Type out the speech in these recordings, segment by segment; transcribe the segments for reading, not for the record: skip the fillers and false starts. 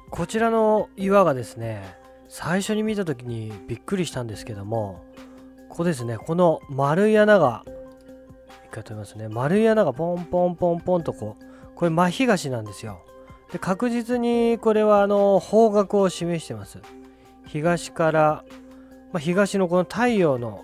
こちらの岩がですね、最初に見た時にびっくりしたんですけども、ここですね、この丸い穴が、一回止めますね、丸い穴がポンポンポンポンとこれ真東なんですよ。で、確実にこれは方角を示してます。東から、東のこの太陽の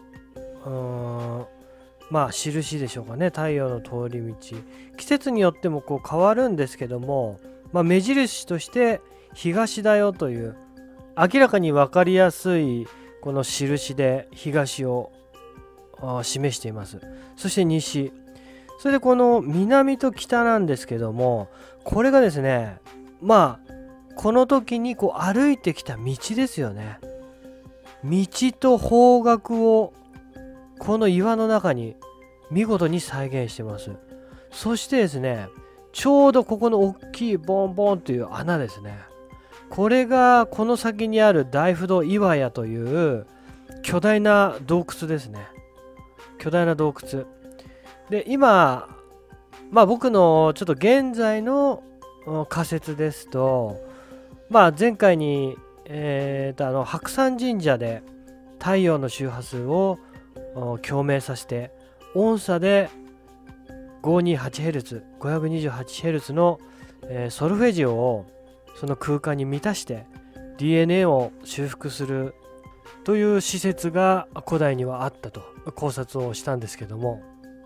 印でしょうかね。太陽の通り道、季節によっても変わるんですけども、目印として東だよという明らかに分かりやすいこの印で東を示しています。そして西、それでこの南と北なんですけども、これがですね、この時に歩いてきた道ですよね。道と方角をこの岩の中に見事に再現してます。そしてですね、ちょうどここの大きいボンボンという穴ですね。これがこの先にある大不動岩屋という巨大な洞窟ですね。巨大な洞窟で、今僕のちょっと現在の仮説ですと、前回に白山神社で太陽の周波数を共鳴させて、音差で 528Hz、528Hz の、ソルフェジオをその空間に満たして DNA を修復するという施設が古代にはあったと考察をしたんですけども、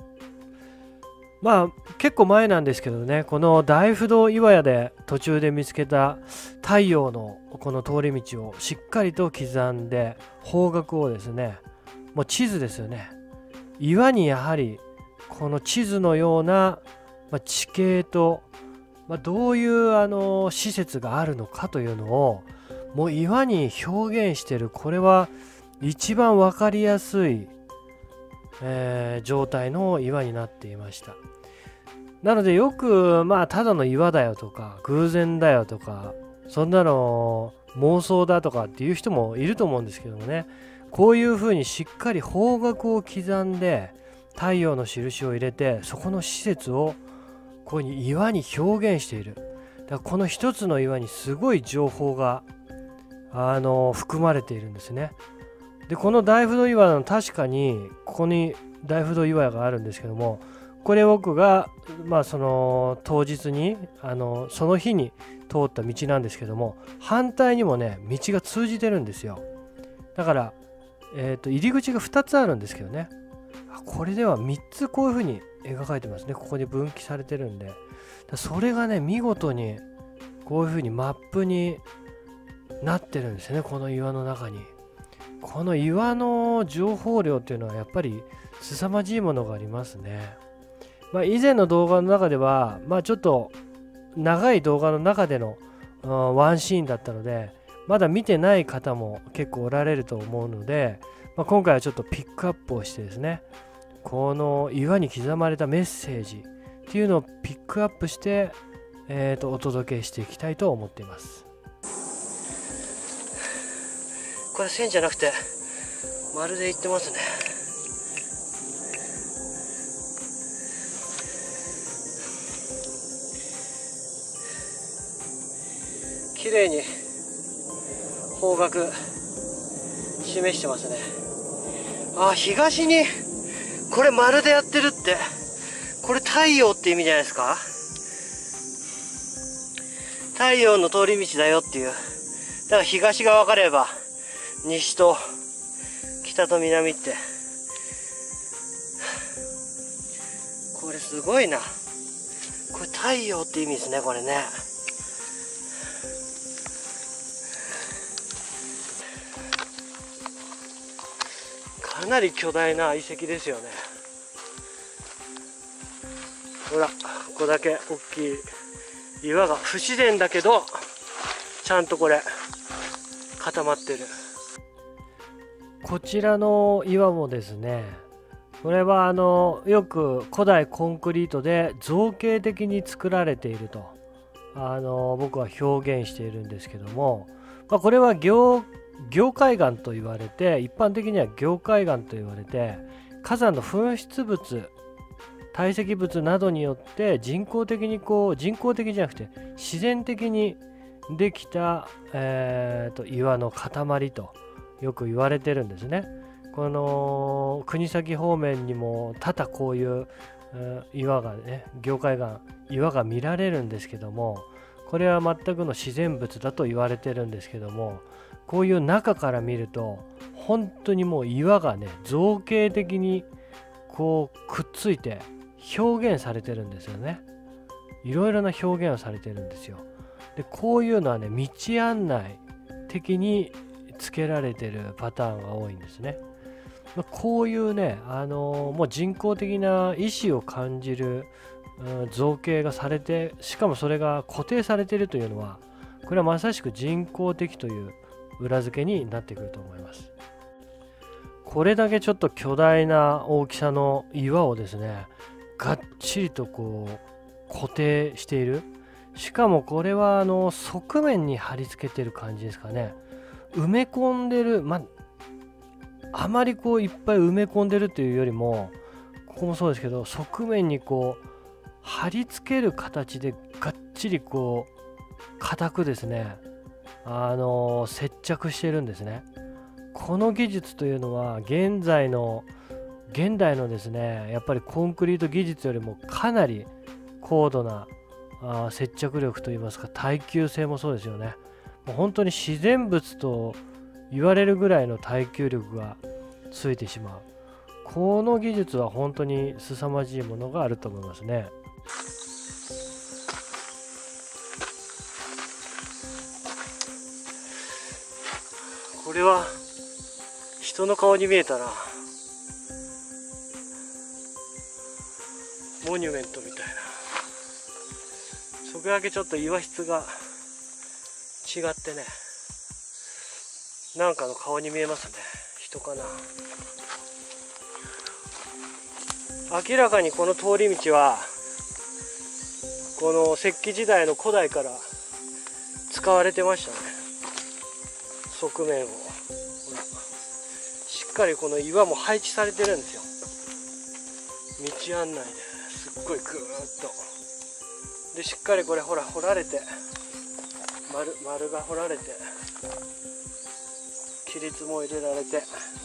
結構前なんですけどね、この大不動岩屋で途中で見つけた太陽のこの通り道をしっかりと刻んで、方角をですね、もう地図ですよね、岩にやはりこの地図のような地形と、どういう施設があるのかというのをもう岩に表現している。これは一番分かりやすい、状態の岩になっていました。なのでよくただの岩だよとか偶然だよとか、そんなの妄想だとかっていう人もいると思うんですけどもね、こういうふうにしっかり方角を刻んで太陽の印を入れて、そこの施設をこういう岩に表現している。だからこの一つの岩にすごい情報が含まれているんですね。で、この大不動岩の確かにここに大不動岩屋があるんですけども、これ僕がその当日にその日に通った道なんですけども、反対にもね道が通じてるんですよ。だから、入り口が2つあるんですけどね、これでは3つこういう風に描かれてますね。ここに分岐されてるんで、それがね見事にこういう風にマップになってるんですよね。この岩の中にこの岩の情報量っていうのはやっぱり凄まじいものがありますね。以前の動画の中ではちょっと長い動画の中でのワンシーンだったので、まだ見てない方も結構おられると思うので、今回はちょっとピックアップをしてですね、この岩に刻まれたメッセージっていうのをピックアップして、お届けしていきたいと思っています。これ線じゃなくて丸でいってますね。綺麗に方角示してますね。東にこれ丸でやってるって、これ太陽って意味じゃないですか。太陽の通り道だよっていう。だから東が分かれば西と北と南って、これすごいな。これ太陽って意味ですね、これね。かなり巨大な遺跡ですよね。ほら、ここだけ大きい岩が不自然だけどちゃんとこれ固まってる。こちらの岩もですね、これはよく古代コンクリートで造形的に作られていると僕は表現しているんですけども、これは凝灰岩と言われて、一般的には凝灰岩と言われて、火山の噴出物、堆積物などによって人工的じゃなくて自然的にできた、岩の塊とよく言われてるんですね。この国東方面にも多々こういう、岩がね、凝灰岩岩が見られるんですけども、これは全くの自然物だと言われてるんですけども、こういう中から見ると本当にもう岩がね造形的にこうくっついて表現されてるんですよね。いろいろな表現をされてるんですよ。でこういうのはね道案内的につけられてるパターンが多いんですね。こういうね、もう人工的な意志を感じる、造形がされて、しかもそれが固定されているというのは、これはまさしく人工的という裏付けになってくると思います。これだけちょっと巨大な大きさの岩をですね、がっちりとこう固定している。しかもこれは側面に貼り付けてる感じですかね。埋め込んでる、あまりこういっぱい埋め込んでるというよりも、ここもそうですけど、側面にこう貼り付ける形でがっちりこう固くですね、接着してるんですね。この技術というのは現代のですね、やっぱりコンクリート技術よりもかなり高度な接着力といいますか、耐久性もそうですよね。もう本当に自然物と言われるぐらいの耐久力がついてしまう。この技術は本当に凄まじいものがあると思いますね。これは人の顔に見えたな。モニュメントみたいな。それだけちょっと岩質が違ってね、なんかの顔に見えますね。人かな。明らかにこの通り道はこの石器時代の古代から使われてましたね。側面をほらしっかりこの岩も配置されてるんですよ。道案内ですっごいグーッとでしっかりこれほら掘られて丸が掘られて規律も入れられて、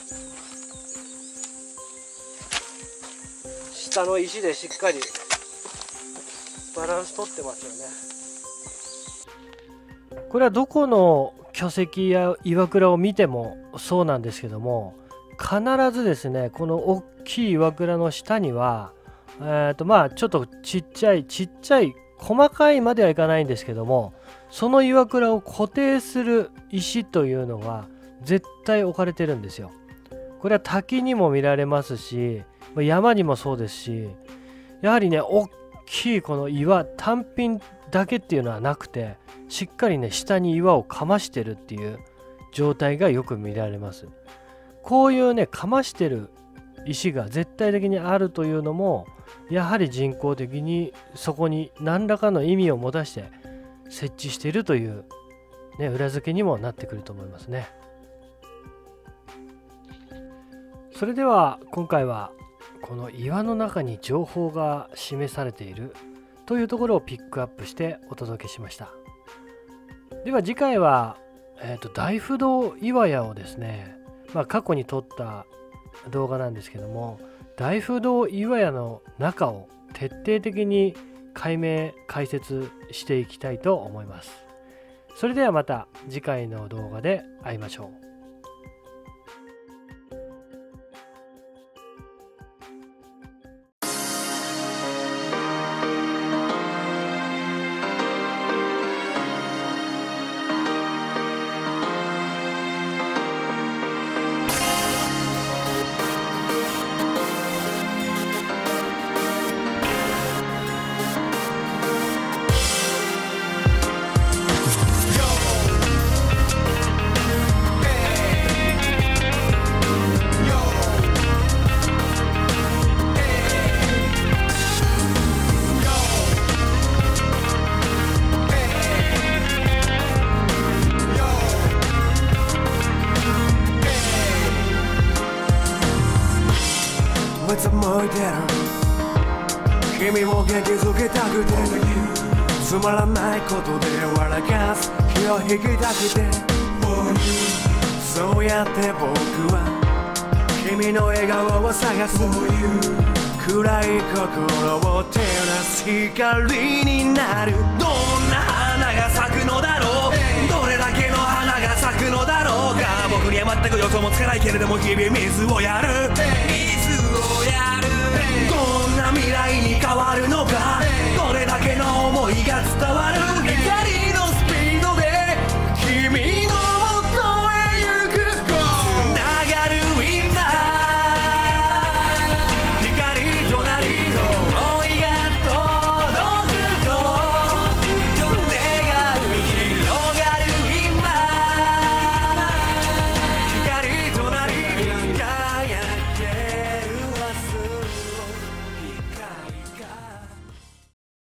下の石でしっかりバランス取ってますよね。これはどこの巨石や岩倉を見てもそうなんですけども、必ずですねこの大きい岩倉の下にはちょっとちっちゃい細かいまではいかないんですけども、その岩倉を固定する石というのが絶対置かれてるんですよ。これは滝にも見られますし、山にもそうですし、やはりね大きいこの岩単品だけっていうのはなくて、しっかりね下に岩をかましてるっていう状態がよく見られます。こういうねかましてる石が絶対的にあるというのも、やはり人工的にそこに何らかの意味を持たして設置しているという、ね、裏付けにもなってくると思いますね。それでは今回はこの岩の中に情報が示されているというところをピックアップしてお届けしました。では次回は、大不動岩屋をですね、過去に撮った動画なんですけども、大不動岩屋の中を徹底的に解説していきたいと思います。それではまた次回の動画で会いましょう。 君も元気づけたくてつまらないことで笑かす気を引きたくて、そうやって僕は君の笑顔を探す。暗い心を照らす光になる。どんな花が咲くのだろう、どれだけの花が咲くのだろうか。僕には全く予想もつかないけれども日々水をやる、水をやる。